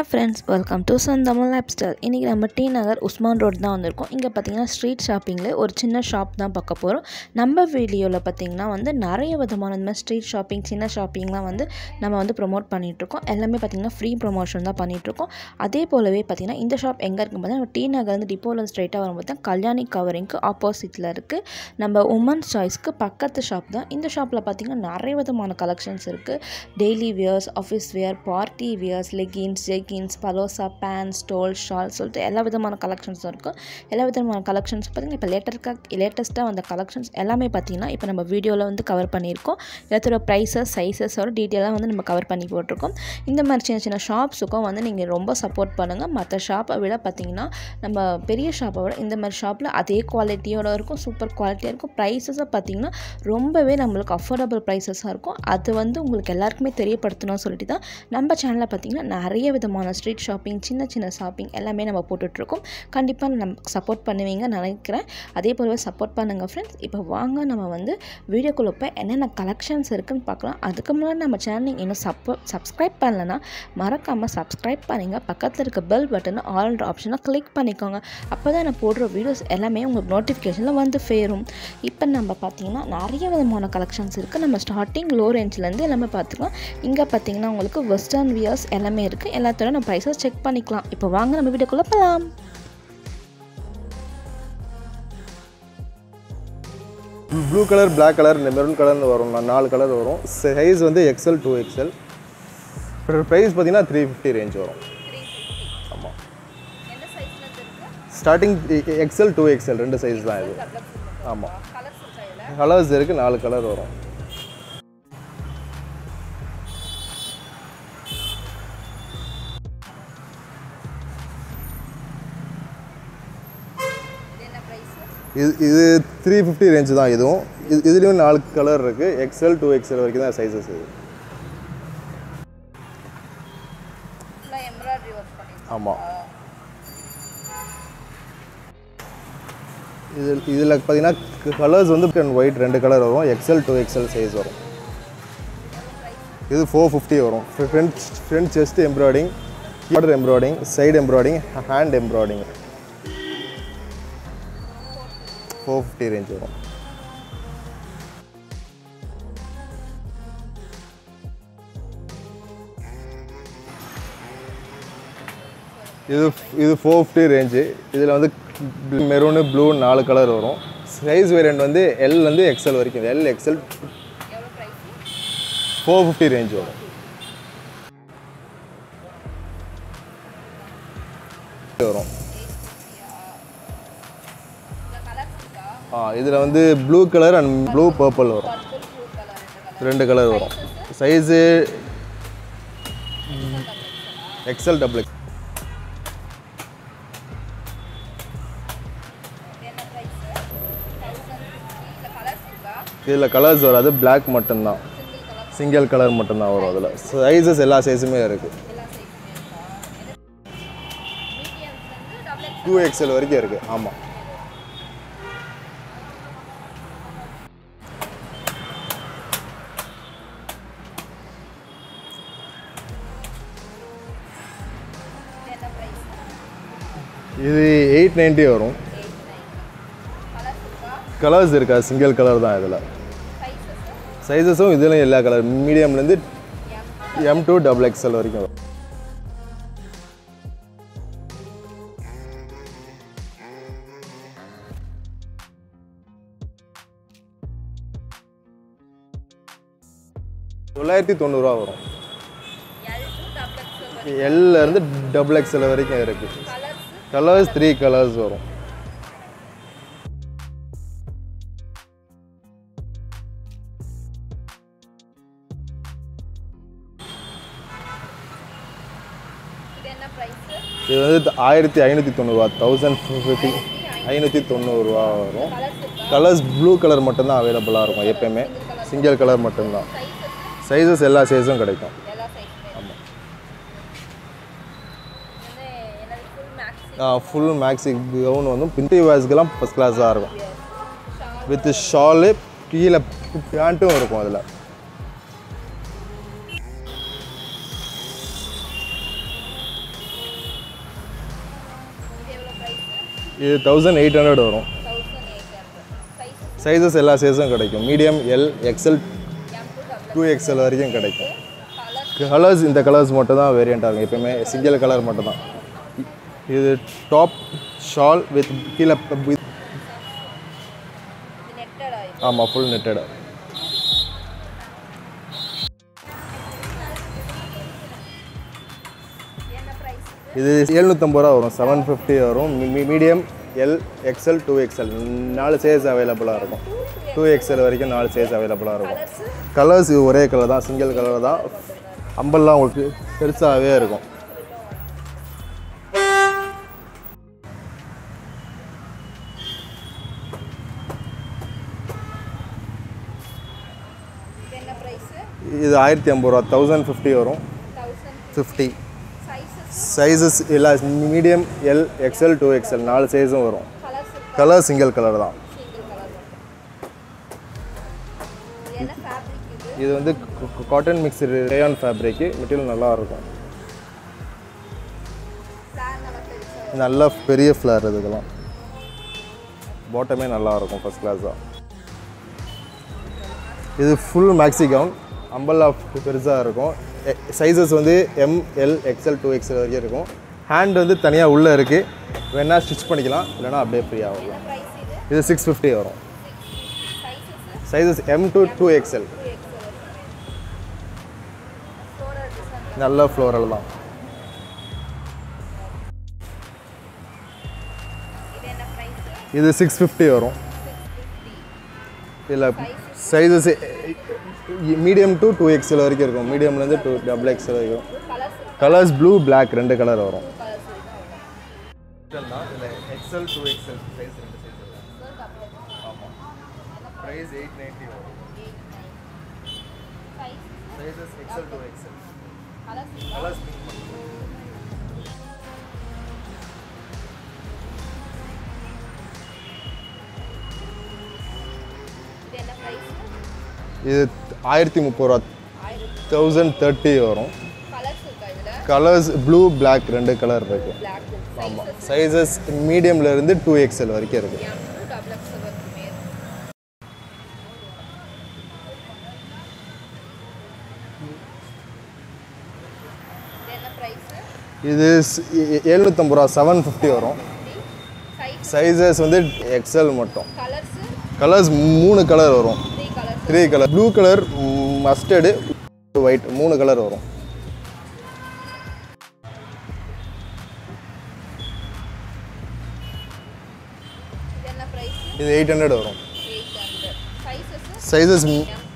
Hi friends, welcome to Sandama Lifestyle. இன்னைக்கு நம்ம T.nagar Usman Road தான் வந்திருக்கோம். இங்க பாத்தீங்கன்னா ஸ்ட்ரீட் ஷாப்பிங்ல ஒரு சின்ன ஷாப் தான் பார்க்க போறோம். நம்ம வீடியோல பாத்தீங்கன்னா நிறைய விதமான இந்த ஸ்ட்ரீட் ஷாப்பிங், சின்ன ஷாப்பிங்லாம் நம்ம ப்ரோமோட் பண்ணிட்டு இருக்கோம். எல்லாமே பாத்தீங்கன்னா ஃப்ரீ ப்ரமோஷன் தான் பண்ணிட்டு இருக்கோம். அதே போலவே பாத்தீங்கன்னா இந்த ஷாப் எங்க இருக்குன்னு பார்த்தா T.nagar வந்து டிப்போல ஸ்ட்ரைட்டா வரும்போது கல்யாணி கவரிங்க்கு ஆப்போசிட்ல இருக்கு. நம்ம உமன்ஸ் சாய்ஸ்க்கு பக்கத்து ஷாப் தான். இந்த ஷாப்ல பாத்தீங்கன்னா நிறைய விதமான கலெக்ஷன்ஸ் இருக்கு. Daily wears, office wear, party wears, leggings, jeggings, palosa, pants, stole, shawl சொல்லிட்டு எல்லா விதமான கலெக்ஷன்ஸும் இருக்கும். எல்லா விதமான கலெக்ஷன்ஸ் பார்த்தீங்கன்னா இப்போ லேட்டஸ்ட்டாக வந்த கலெக்ஷன்ஸ் எல்லாமே பார்த்தீங்கன்னா இப்போ நம்ம வீடியோவில் கவர் பண்ணியிருக்கோம். எல்லாத்தோட ப்ரைஸஸ், சைஸஸோட டீட்டெயிலாக நம்ம கவர் பண்ணி போட்டிருக்கோம். இந்த மாதிரி சின்ன சின்ன ஷாப்ஸுக்கும் நீங்கள் ரொம்ப சப்போர்ட் பண்ணுங்கள். மற்ற ஷாப்பை விட பார்த்தீங்கன்னா நம்ம பெரிய ஷாப்பை விட இந்த மாதிரி ஷாப்பில் அதே குவாலிட்டியோட இருக்கும், சூப்பர் குவாலிட்டியாக இருக்கும். ப்ரைஸஸை பார்த்தீங்கன்னா ரொம்பவே நம்மளுக்கு அஃபோர்டபுள் ப்ரைஸஸாக இருக்கும். அது உங்களுக்கு எல்லாருக்குமே தெரியப்படுத்தணும்னு சொல்லிட்டு தான் நம்ம சேனலில் பார்த்தீங்கன்னா நிறைய விதமான ஸ்ட்ரீட் ஷாப்பிங், சின்ன சின்ன ஷாப்பிங் எல்லாமே நம்ம போட்டுட்ருக்கோம். கண்டிப்பாக நம்ம சப்போர்ட் பண்ணுவீங்கன்னு நினைக்கிறேன். அதே போலவே சப்போர்ட் பண்ணுங்கள் ஃப்ரெண்ட்ஸ். இப்போ வாங்க நம்ம வீடியோக்குள்ளே போய் என்னென்ன கலெக்ஷன்ஸ் இருக்குதுன்னு பார்க்கலாம். அதுக்கு முன்னாடி நம்ம சேனல் இன்னும் சப்ஸ்கிரைப் பண்ணலைன்னா மறக்காமல் சப்ஸ்கிரைப் பண்ணிங்க. பக்கத்தில் இருக்க பெல் பட்டனை ஆல்ன்ற ஆப்ஷனை கிளிக் பண்ணிக்கோங்க. அப்போ தான் நான் போடுற வீடியோஸ் எல்லாமே உங்களுக்கு நோட்டிஃபிகேஷனில் சேரும். இப்போ நம்ம பார்த்தீங்கன்னா நிறைய விதமான கலெக்ஷன்ஸ் இருக்குது. நம்ம ஸ்டார்டிங் லோ ரேஞ்சிலேருந்து எல்லாமே பார்த்துக்கலாம். இங்கே பார்த்தீங்கன்னா உங்களுக்கு வெஸ்டர்ன் வியர்ஸ் எல்லாமே இருக்குது. எல்லாத்தோட நம்ம ப்ரைஸஸ் செக் பண்ணிக்கலாம். இப்போ வாங்க நம்ம வீடியோக்குள்ளே போகலாம். Blue colour, black colour, maroon கலர்னு வரும். 4 கலர் வரும். Size XL 2XL. ப்ரைஸ் பார்த்தீங்கன்னா 350 ரேஞ்ச் வரும். ஆமாம், ஸ்டார்டிங் XL 2XL 2 சைஸ் தான் இது. ஆமாம், கலர்ஸ் இருக்குது, 4 கலர் வரும். இது 350 ரேஞ்ச் தான். இதுலேயும் 4 கலர் இருக்குது. XL 2XL வரைக்கும் தான் சைஸஸ். இது ஆமாம், இதில் பார்த்தீங்கன்னா கலர்ஸ் ஒயிட் 2 கலர் வரும். XL 2XL சைஸ் வரும். இது 450 வரும். Front chest embroidering, border embroidering, side embroidering, hand embroidering. 450 range வரும். இது 450 ரேஞ்சு. இதில் மெரூனு, ப்ளூ 4 கலர் வரும். சைஸ் வேரியண்ட் L XL வரைக்கும். L XL 450 ரேஞ்ச் வரும். வரும். இதில் blue colour and blue purple வரும். 2 கலர் வரும். Size XL XXL. இதில் கலர்ஸ் வராது, பிளாக் மட்டும்தான், சிங்கிள் கலர் மட்டும்தான் வரும். அதில் சைஸஸ் எல்லா சைஸுமே இருக்குது. 2XL வரைக்கும் இருக்குது. ஆமாம், இது 890 வரும். கலர்ஸ் இருக்கா, சிங்கிள் கலர் தான். இதில் சைஸஸும் இதுலையும் எல்லா கலர், மீடியம்லேருந்து M to XXL வரைக்கும் வரும். $990 வரும். L XXL வரைக்கும் இருக்குது. கலர்ஸ் 3 கலர்ஸ் வரும். இது 1590, 1590 வரும். கலர்ஸ் ப்ளூ கலர் மட்டும்தான் அவைலபிளாக இருக்கும் எப்போயுமே. சிங்கிள் கலர் மட்டும்தான். சைஸஸ் எல்லா சைஸும் கிடைக்கும். ஆமாம், ஃபுல் மேக்ஸி கவுன் பிந்தி வாய்ஸ்க்கெல்லாம் ஃபஸ்ட் கிளாஸாக இருக்கும். வித் ஷாலு, கீழே பேண்ட்டும் இருக்கும். அதில் இது 1800 வரும். 1800. சைஸஸ் எல்லா சைஸும் கிடைக்கும். மீடியம், எல், எக்ஸ்எல், 2XL வரைக்கும் கிடைக்கும். கலர்ஸ் இந்த கலர்ஸ் மட்டும் தான் வேரியண்ட்டாக இருக்கும். எப்போயுமே சிங்கிள் கலர் மட்டும் தான். இது டாப் ஷால் வித் கீழே ஆமாம் ஃபுல் நெட்டட். இது 750 ரூபா வரும். 750 வரும். Medium, L, XL, 2XL 4 size அவைலபிளாக இருக்கும். 2XL வரைக்கும் 4 சைஸ் அவைலபிளாக இருக்கும். கலர்ஸ் இது ஒரே கலர் தான், சிங்கிள் கலர் தான். அம்பல்லாம் உங்களுக்கு பெருசாகவே இருக்கும். இது 1050 ரூபா. 1050 வரும். 50 சைஸஸ் எல்லா மீடியம், எல், எக்ஸ்எல், 2XL 4 சைஸும் வரும். கலர் சிங்கிள் கலர் தான். இது வந்து cotton mix rayon fabric. Material நல்லா இருக்கும். நல்ல பெரிய ஃப்ளேர் இதுக்கெல்லாம். பாட்டமே நல்லா இருக்கும், ஃபர்ஸ்ட் கிளாஸாக. இது ஃபுல் மேக்ஸி கவுன். அம்பல்லா பெருசாக இருக்கும். சைஸஸ் வந்து எம், எல், எக்ஸ்எல், 2XL வரைக்கும் இருக்கும். ஹேண்ட் வந்து தனியாக உள்ளே இருக்குது. வேணா ஸ்டிச் பண்ணிக்கலாம், இல்லைனா அப்படியே ஃப்ரீயாக வரலாம். இது 650 வரும். Sizes M to 2XL. நல்ல ஃப்ளோரல் தான். இது 650 வரும். இல்லை சைஸஸ் மீடியம் டு 2XL வரைக்கும் இருக்கும். மீடியம்லேருந்து XXL வரைக்கும். கலர்ஸ் ப்ளூ, பிளாக் 2 கலர் வரும். XL, 2XL size 2 size. ஆமாம். ப்ரைஸ் 890 வரும். Sizes XL, 2XL. கலர்ஸ் இது 1030 ரூபா. 1030 வரும். கலர்ஸ் ப்ளூ, பிளாக் 2 கலர் இருக்கு. ஆமாம். சைஸஸ் மீடியம்லேருந்து 2XL வரைக்கும் இருக்குது. இது 750 ரூபா. 750 வரும். சைஸஸ் வந்து எக்ஸ்எல் மட்டும். கலர்ஸ் 3 கலர் வரும். 3 colour. Blue colour, mustard, white 3 colour வரும். இது 800 வரும். சைஸஸ்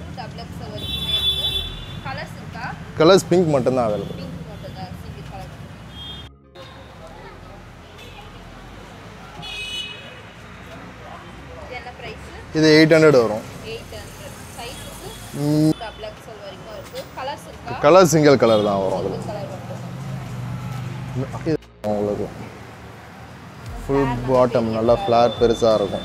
கலர்ஸ் பிங்க் மட்டும்தான் அவைலபிள். இது 800 வரும். கலர் சிங்கிள் கலர் தான் வரும். அதில் உங்களுக்கு ஃபுல் பாட்டம் நல்லா ஃப்ளார் பெருசாக இருக்கும்.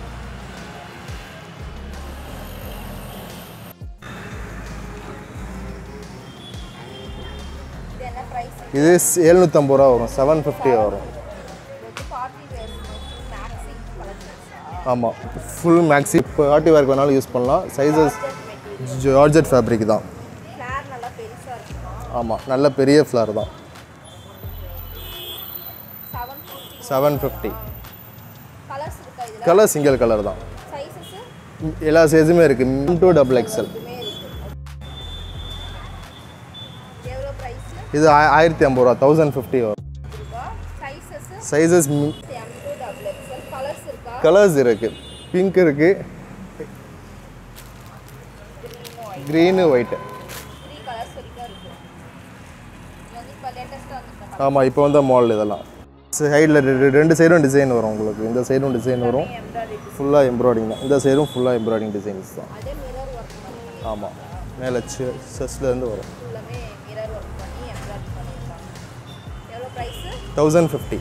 இது 750 ரூபா வரும். 750 வரும். ஆமாம் ஃபுல் மேக்ஸி. பார்ட்டி வேர்க்கு வேணாலும் யூஸ் பண்ணலாம். சைஸஸ் ஜார்ஜெட் ஃபேப்ரிக் தான். ஆமாம் நல்ல பெரிய ஃப்ளார் தான். 750. கலர் சிங்கிள் கலர் தான். எல்லா சைஸுமே இருக்குது. M to XXL. இது 1050 ரூபா. 1050 வரும். சைஸஸ் கலர்ஸ் இருக்குது. பிங்க் இருக்குது, க்ரீனு, ஒயிட்டு. ஆமாம் இப்போ வந்து மாடல் இதெல்லாம். சைடில் 2 சைடும் டிசைன் வரும் உங்களுக்கு. இந்த சைடும் டிசைன் வரும். ஃபுல்லாக எம்ப்ராய்டிங் தான். இந்த சைடும் ஃபுல்லாக எம்ப்ராய்டிங் டிசைன்ஸ் தான். ஆமாம் மேலே செஸ்ட்லேருந்து வரும். 1050.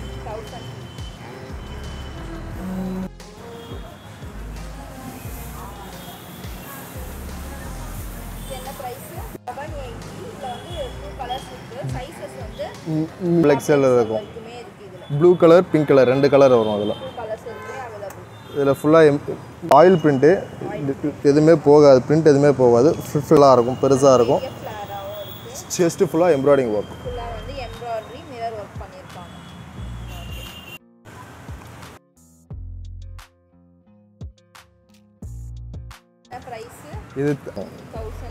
XXL இருக்கும். Blue colour pink colour 2 colour வரும் அதில். கலர்ஸ் இருக்குமே அவைலபிள். இதில் ஃபுல்லாக ஆயில் பிரிண்ட்டு எதுவுமே போகாது, பிரிண்ட் எதுவுமே போகாது. ஃபுல்லாக இருக்கும், பெருசாக இருக்கும். ஃப்ளாராகவும் இருக்குது. செஸ்ட்டு ஃபுல்லாக எம்ப்ராய்டிங் ஒர்க். ஃபுல்லாக வந்து எம்ப்ராய்டரி மிரர் ஒர்க் பண்ணியிருக்காங்க. என்ன ப்ரைஸு? இது 1050.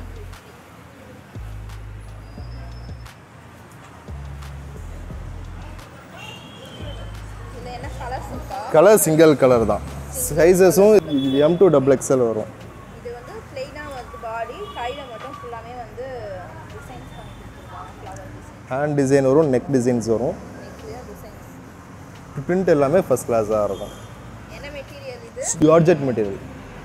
இதில் என்ன கலர்ஸ் இருக்கா? கலர் சிங்கிள் கலர் தான். சைஸஸும் M2XXL வரும். இது வந்து பிளெயினாக வந்து பாடி கையில் மட்டும் ஃபுல்லாமே வந்து டிசைன்ஸ் பண்ணி கொடுத்துருக்காங்க. ஃப்ளவர் டிசைன், ஹேண்ட் டிசைன் வரும், நெக் டிசைன்ஸ் வரும். Next designs. பிரிண்ட் எல்லாமே ஃபஸ்ட் கிளாஸாக இருக்கும். என்ன மெட்டீரியல் இது? Georgette material.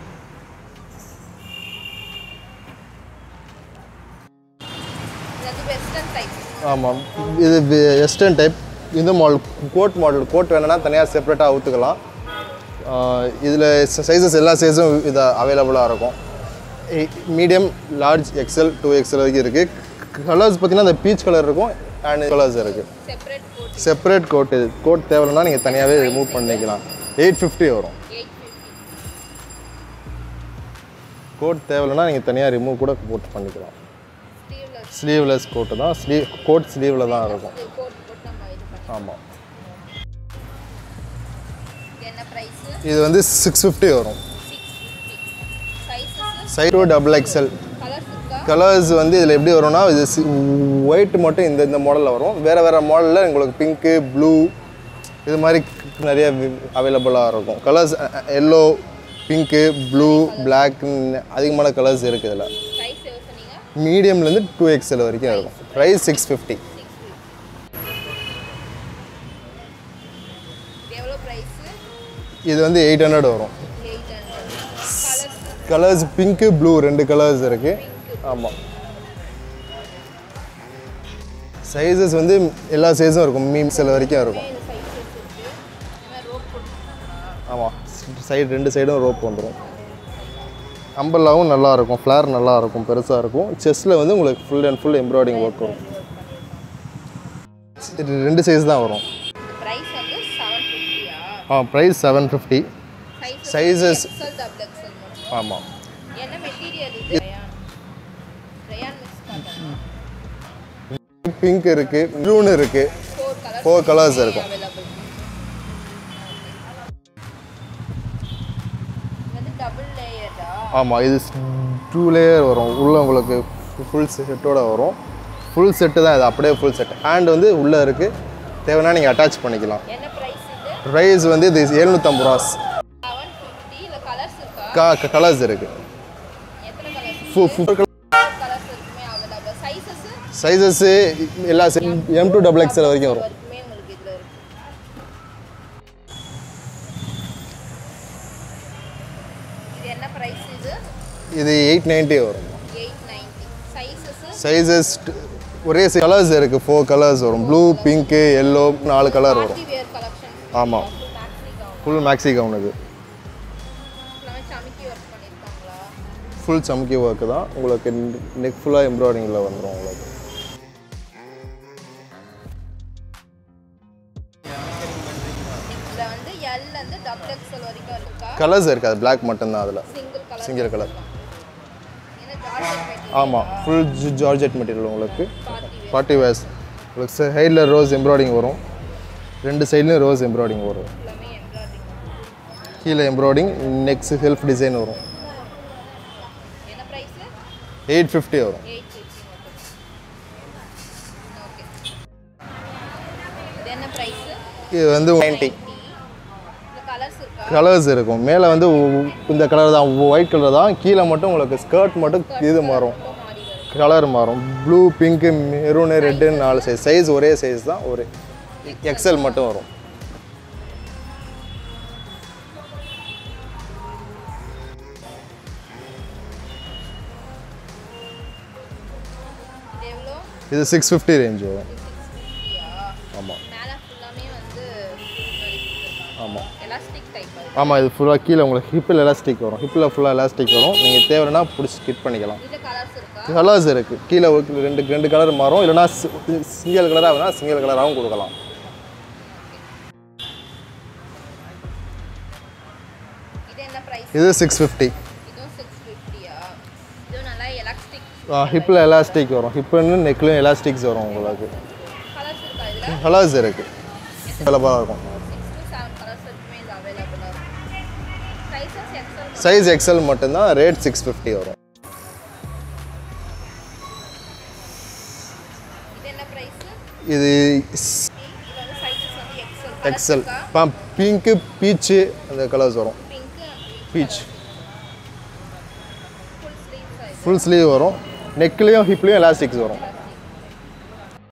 இது வந்து வெஸ்டர்ன் டைப். ஆமாம், இது வெஸ்டர்ன் டைப். இந்த மாடல் கோட் வேணும்னா தனியாக செப்பரேட்டாக ஊற்றுக்கலாம். இதில் சைஸஸ் எல்லா சைஸும் இது அவைலபிளாக இருக்கும். மீடியம், லார்ஜ், எக்ஸல், 2XL வரைக்கும் இருக்குது. கலர்ஸ் பார்த்தீங்கன்னா இந்த பீச் கலர் இருக்கும் அண்ட் கலர்ஸ் இருக்குது. Separate coat. செப்பரேட் கோட் தேவைன்னா நீங்கள் தனியாகவே ரிமூவ் பண்ணிக்கலாம். 850 வரும். 850. கோட் தேவைன்னா நீங்கள் தனியாக ரிமூவ் கூட போட்டு பண்ணிக்கலாம். ஸ்லீவ்லெஸ். ஸ்லீவ்லெஸ் கோட்டு தான். கோட் ஸ்லீவில் தான் இருக்கும். இது கோட் போட்டு நம்ம இது பண்ணி. ஆமாம், என்ன பிரைஸ்? இது வந்து 650 வரும். 650. சைஸஸ்? Side XXL. கலர்ஸ் இருக்கா? கலர்ஸ் வந்து இதில் எப்படி வரும்னா இது ஒயிட் மட்டும் இந்த மாடலில் வரும். வேறு மாடலில் உங்களுக்கு பிங்க்கு, ப்ளூ இது மாதிரி நிறைய அவைலபிளாக இருக்கும். Colours yellow, pink, blue, black அதிகமான கலர்ஸ் இருக்குது இதில். சைஸ் எவ்வளோ சொன்னீங்க? மீடியம்லேருந்து 2XL வரைக்கும் இருக்கும். ப்ரைஸ் 650. எவ்வளோ ப்ரைஸ்? இது வந்து 800 வரும். 800. கலர்ஸ் பிங்க்கு, ப்ளூ 2 கலர்ஸ் இருக்குது. ஆமாம், சைஸஸ் வந்து எல்லா சைஸும் இருக்கும். XL வரைக்கும் இருக்கும். இந்த சைஸஸ் இருக்குது. இந்த ரோப் போட்டுருக்காங்களா? ஆமாம், சைடு 2 சைடும் ரோப் வந்துடும். அம்பர்லாவும் நல்லாயிருக்கும், ஃப்ளார் நல்லாயிருக்கும், பெருசாக இருக்கும். செஸ்ட்டில் வந்து உங்களுக்கு full and full embroidering work வரும். 2 சைஸ் தான் வரும். ப்ரைஸ் வந்து 750. Price 750. Sizes XL double XL மட்டும். ஆமாம், என்ன மெட்டீரியல் இது? ரயான் மிக்ஸ் பண்ணுறேன். பிங்க் இருக்குது, ப்ளூன்னு இருக்குது. 4 கலர்ஸ் இருக்கும். அவைலபிள். வந்து டபுள் லேயர்டா? ஆமாம், இது 2 லேயர் வரும். உள்ளே உங்களுக்கு ஃபுல் செட்டோட வரும். ஃபுல் செட்டு தான் இது, அப்படியே ஃபுல் செட். ஹேண்ட் வந்து உள்ளே இருக்குது, தேவைன்னா நீங்கள் அட்டாச் பண்ணிக்கலாம். என்ன ப்ரைஸ் இது? ப்ரைஸ் வந்து இது 750 ரூபா. 750. இல்லை கலர்ஸ் இருக்கா? கலர்ஸ் இருக்குது. எத்தனை கலர்ஸ்? 4 கலர்ஸ் இருக்குமே அவைலபிள். சைஸஸ்? சைஸஸ்ஸு எல்லா M2XXL வரைக்கும் வரும். வரைக்குமே உங்களுக்கு இதில் இருக்கு. இது என்ன ப்ரைஸ் இது? இது 890 வரும். 890. சைஸஸ்? சைஸஸ் ஒரே கலர்ஸ் இருக்குது. 4 கலர்ஸ் வரும். ப்ளூ, பிங்க்கு, எல்லோ 4 கலர் வரும். Party wear collection. ஆமாம், maxi gown. Full maxi gown இது. எல்லாமே சமிக்கி ஒர்க் பண்ணியிருக்காங்களா? ஃபுல் சம்கி ஒர்க்கு தான். உங்களுக்கு நெக் ஃபுல்லாக எம்ப்ராய்டிங்கில் வந்துடும் உங்களுக்கு. இதில் வந்து எல் வந்து டபுள் எக்ஸல் வரைக்கும் இருக்கா? கலர்ஸ் இருக்குது, அது பிளாக் மட்டும்தான் அதில். Single colour. ஏன்னா ஜார்ஜெட் மெட்டீரியல். ஆமாம், ஃபுல் ஜார்ஜெட் மெட்டீரியல் உங்களுக்கு. Party party wears. உங்களுக்கு சைடில் ரோஸ் எம்ப்ராய்டிங் வரும். 2 சைட்லேயும் ரோஸ் எம்ப்ராய்டிங் வரும். எல்லாமே எம்ப்ராய்டரிங். கீழே எம்ப்ராய்டிங், நெக்ஸ்ட் செல்ஃப் டிசைன் வரும். என்ன ப்ரைஸ்? 850 வரும். 850 மட்டும். ஓகே. இது என்ன ப்ரைஸ்? இது வந்து 90. இந்த கலர்ஸ் இருக்கா? கலர்ஸ் இருக்கும். மேலே வந்து இந்த கலர் தான், ஒயிட் கலர் தான். கீழே மட்டும் உங்களுக்கு ஸ்கர்ட் மட்டும் இது மாறும், மாறி வரும். கலர் மாறும். Blue, pink, maroon, red 4 size. Size ஒரே சைஸ் தான், ஒரு XL மட்டும் வரும். இது எவ்வளோ? இது 650 ரேஞ்ச் வரும். 650. ஆமாம், மேலே ஃபுல்லாமே வந்து ஆமாம், எலாஸ்டிக் டைப். ஆமாம். இது ஃபுல்லாக கீழே உங்களுக்கு ஹிப்பில் எலாஸ்டிக் வரும். ஹிப்பில் ஃபுல்லாக எலாஸ்டிக் வரும். நீங்கள் தேவைன்னா பிடிச்சி ஸ்கிட் பண்ணிக்கலாம். இதில் கலர்ஸ் இருக்கா? கலர்ஸ் இருக்குது. கீழே ரெண்டு கலர் மாறும். இல்லைனா சிங்கிள் கலராக வேணால் சிங்கிள் கலராகவும் கொடுக்கலாம். இது 650. இதுவும் 650யா? இது நல்லா எலாஸ்டிக். ஹிப்பில் எலாஸ்டிக் வரும். ஹிப்புன்னு நெக்லையும் எலாஸ்டிக்ஸ் வரும் உங்களுக்கு. கலர்ஸ் இருக்கா இதில்? கலர்ஸ் இருக்குது, அவைலபிளாக இருக்கும். 6 to 7 கலர்ஸ் இருக்குமே இது அவைலபிளாக இருக்கும். Sizes XL. சைஸ் எக்ஸல் மட்டும்தான், ரேட் 650 வரும். இது என்ன ப்ரைஸ்? இது வந்து சைஸஸ் வந்து எக்ஸல். பிங்க்கு பீச்சு அந்த கலர்ஸ் வரும். பீச் ஃபுல் ஸ்லீவ் வரும். நெக்லேயும் ஹிப்லேயும் எலாஸ்டிக்ஸ் வரும்.